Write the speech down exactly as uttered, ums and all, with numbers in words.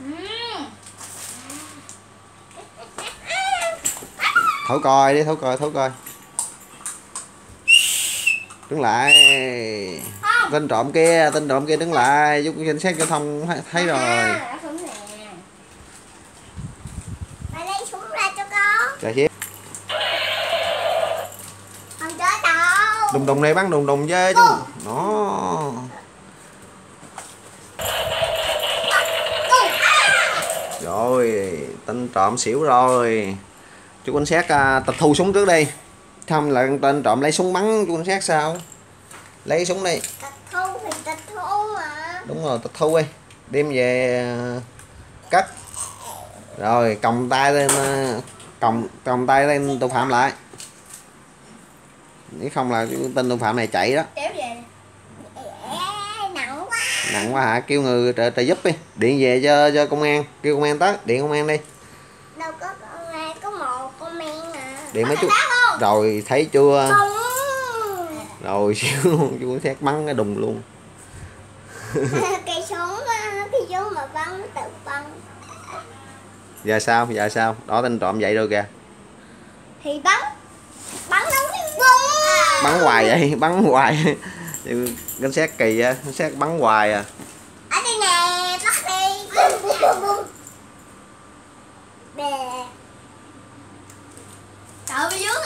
Thổi coi đi, thổi coi, thổi coi. Đứng lại. Tên trộm kia, tên trộm kia đứng lại, giúp cảnh sát giao thông thấy rồi. Mày lấy súng ra cho con. Trời hiếp. Không chơi đâu. Đùng đùng này bắn đùng đùng chứ. Nó. Rồi, tên trộm xỉu rồi. Chú cảnh sát uh, tịch thu súng trước đi. Không là tên trộm lấy súng bắn chú cảnh sát sao? Lấy súng đi. Tịch thu thì tịch thu mà. Đúng rồi, tịch thu đi. Đem về uh, cất. Rồi, còng tay lên uh, còng còng tay lên tội phạm lại. Nếu không là tên tội phạm này chạy đó. Kéo về. Nặng quá. Nặng quá hả? Kêu người trợ, trợ giúp đi. Điện về cho cho công an, kêu công an tới, điện công an đi. Đâu có công an, có một công an à. Điện mấy chú. Rồi thấy chưa? Không. Rồi xíu luôn, chú cảnh sát bắn cái đùng luôn. Cây súng á, cái súng mà bắn tự bắn. Giờ sao? Giờ sao? Đó tên trộm vậy rồi kìa. Thì bắn. Bắn đâu bắn. Bắn hoài vậy, bắn hoài. Cảnh sát kỳ á, cảnh sát bắn hoài à. Ở đây nè, bắt đi. Bè. Trời ơi, dưới